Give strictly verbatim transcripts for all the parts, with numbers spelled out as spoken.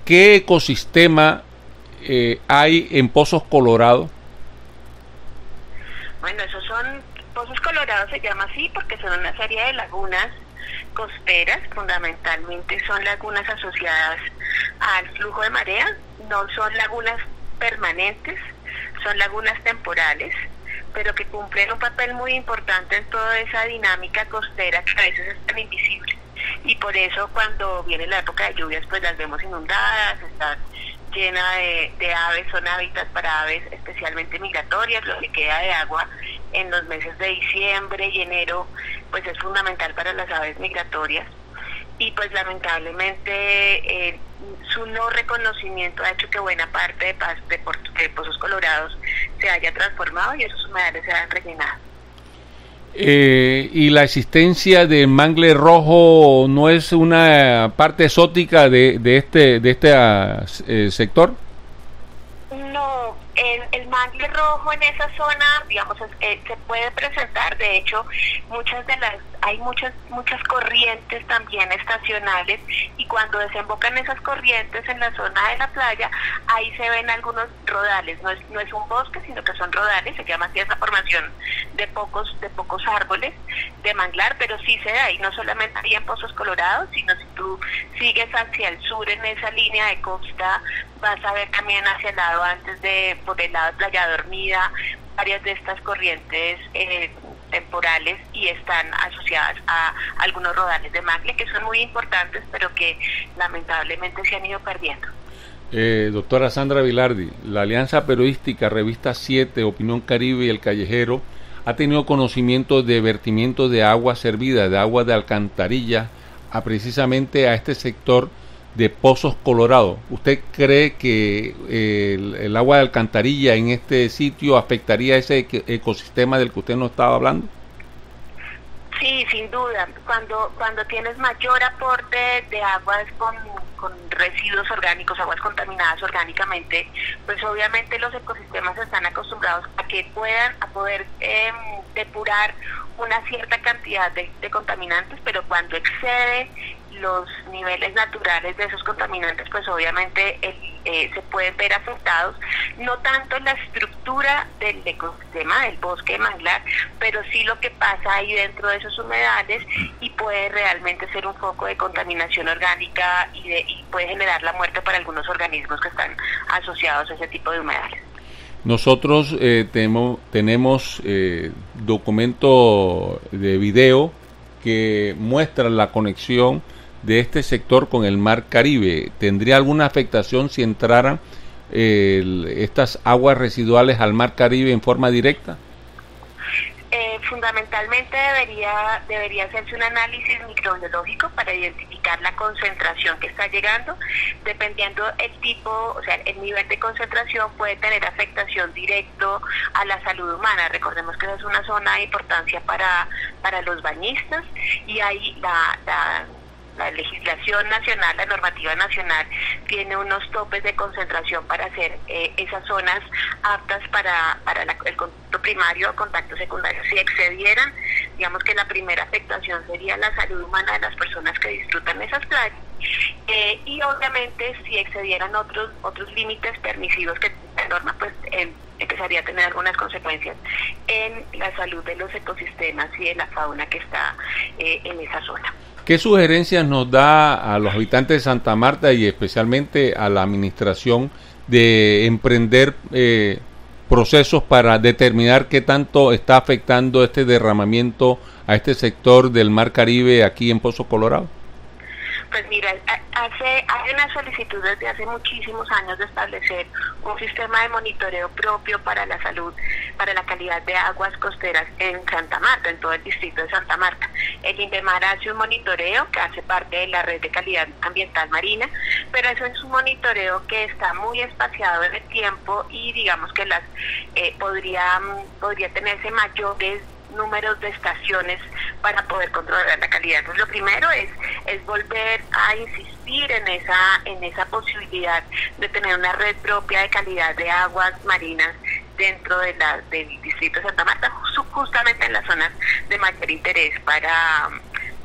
¿qué ecosistema eh, hay en Pozos Colorados? Bueno, esos son, Pozos Colorados se llama así porque son una serie de lagunas costeras, fundamentalmente son lagunas asociadas al flujo de marea, no son lagunas permanentes, son lagunas temporales, pero que cumplen un papel muy importante en toda esa dinámica costera que a veces es tan invisible. Y por eso cuando viene la época de lluvias, pues las vemos inundadas, están llenas de, de aves, son hábitats para aves especialmente migratorias. Lo que queda de agua en los meses de diciembre y enero, pues es fundamental para las aves migratorias. Y pues lamentablemente eh, su no reconocimiento ha hecho que buena parte de, paz, de, de Pozos Colorados se haya transformado y esos humedales se hayan rellenado. Eh, y la existencia de mangle rojo no es una parte exótica de, de este de este uh, sector. No, el, el mangle rojo en esa zona, digamos, es, eh, se puede presentar. De hecho, muchas de las hay muchas muchas corrientes también estacionales, y cuando desembocan esas corrientes en la zona de la playa, ahí se ven algunos rodales. No es no es un bosque, sino que son rodales. Se llama así esa formación de pocos de pocos árboles de manglar, pero sí se da, y no solamente ahí en Pozos Colorados, sino si tú sigues hacia el sur en esa línea de costa, vas a ver también hacia el lado antes de, por el lado de Playa Dormida, varias de estas corrientes eh, temporales, y están asociadas a algunos rodales de mangle que son muy importantes, pero que lamentablemente se han ido perdiendo. Eh, doctora Sandra Vilardi, la Alianza Periodística Revista siete, Opinión Caribe y El Callejero ha tenido conocimiento de vertimiento de agua servida, de agua de alcantarilla, a precisamente a este sector de Pozos Colorados. ¿Usted cree que eh, el, el agua de alcantarilla en este sitio afectaría ese ecosistema del que usted nos estaba hablando? Sí, sin duda. Cuando cuando tienes mayor aporte de aguas con, con residuos orgánicos, aguas contaminadas orgánicamente, pues obviamente los ecosistemas están acostumbrados a que puedan, a poder eh, depurar una cierta cantidad de, de contaminantes, pero cuando excede los niveles naturales de esos contaminantes, pues obviamente el, eh, se pueden ver afectados, no tanto la estructura del ecosistema del bosque de manglar, pero sí lo que pasa ahí dentro de esos humedales, y puede realmente ser un foco de contaminación orgánica y, de, y puede generar la muerte para algunos organismos que están asociados a ese tipo de humedales. Nosotros eh, tenemos, tenemos eh, documento de video que muestra la conexión de este sector con el Mar Caribe. ¿Tendría alguna afectación si entraran eh, el, estas aguas residuales al Mar Caribe en forma directa? Eh, fundamentalmente debería debería hacerse un análisis microbiológico para identificar la concentración que está llegando. Dependiendo el tipo, o sea, el nivel de concentración puede tener afectación directo a la salud humana. Recordemos que esa es una zona de importancia para para los bañistas, y ahí la, la La legislación nacional, la normativa nacional, tiene unos topes de concentración para hacer eh, esas zonas aptas para, para la, el contacto primario o contacto secundario. Si excedieran, digamos que la primera afectación sería la salud humana de las personas que disfrutan esas playas, eh, y obviamente si excedieran otros otros límites permisivos que la norma, pues eh, empezaría a tener algunas consecuencias en la salud de los ecosistemas y de la fauna que está eh, en esa zona. ¿Qué sugerencias nos da a los habitantes de Santa Marta y especialmente a la administración de emprender eh, procesos para determinar qué tanto está afectando este derramamiento a este sector del Mar Caribe aquí en Pozos Colorados? Pues mira, hace, hay una solicitud desde hace muchísimos años de establecer un sistema de monitoreo propio para la salud, para la calidad de aguas costeras en Santa Marta, en todo el distrito de Santa Marta. El INVEMAR hace un monitoreo que hace parte de la red de calidad ambiental marina, pero eso es un monitoreo que está muy espaciado en el tiempo, y digamos que las eh, podría, podría tenerse mayores números de estaciones para poder controlar la calidad. Entonces, lo primero es es volver a insistir en esa en esa posibilidad de tener una red propia de calidad de aguas marinas dentro de la del distrito de Santa Marta, justamente en las zonas de mayor interés para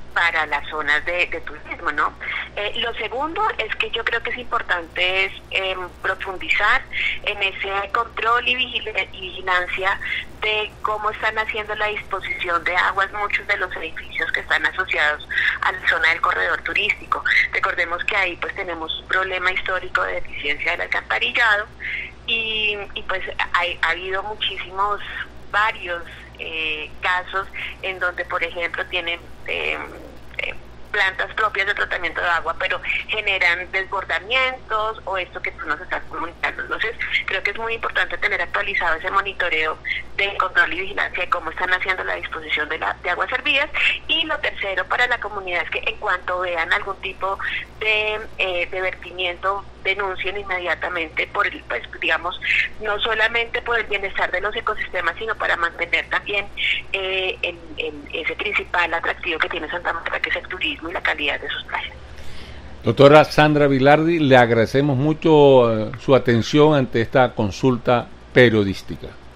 para las zonas de, de turismo, ¿no? Eh, lo segundo es que yo creo que es importante es eh, profundizar en ese control y, vigil y vigilancia de cómo están haciendo la disposición de aguas muchos de los edificios que están asociados a la zona del corredor turístico. Recordemos que ahí pues tenemos un problema histórico de deficiencia del alcantarillado y, y pues hay, ha habido muchísimos, varios eh, casos en donde por ejemplo tienen eh, eh, plantas propias de tratamiento de agua, pero generan desbordamientos o esto que tú nos estás comunicando. Entonces, creo que es muy importante tener actualizado ese monitoreo de control y vigilancia de cómo están haciendo la disposición de, la, de aguas servidas. Y lo tercero para la comunidad es que en cuanto vean algún tipo de, eh, de vertimiento, denuncien inmediatamente por el, pues digamos, no solamente por el bienestar de los ecosistemas, sino para mantener también eh, el, el, ese principal atractivo que tiene Santa Marta, que es el turismo y la calidad de sus playas. Doctora Sandra Vilardi, le agradecemos mucho uh, su atención ante esta consulta periodística.